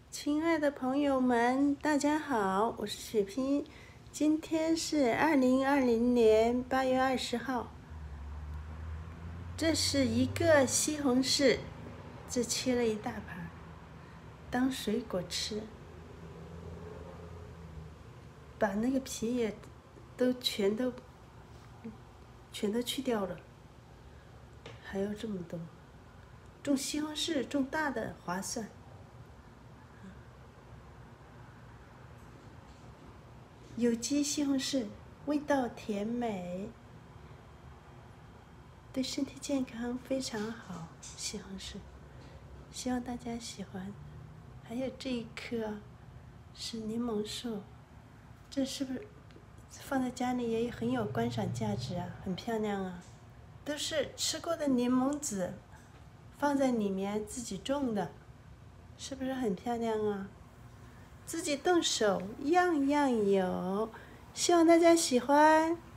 亲爱的朋友们，大家好，我是雪萍。今天是2020年8月20号。这是一个西红柿，这切了一大盘，当水果吃。把那个皮也全都去掉了。还有这么多，种西红柿种大的划算。有机西红柿味道甜美，对身体健康非常好。西红柿，希望大家喜欢。还有这一棵是柠檬树，这是不是放在家里也很有观赏价值啊？很漂亮啊，都是吃过的柠檬籽放在里面自己种的，是不是很漂亮啊？自己动手样样有，希望大家喜欢。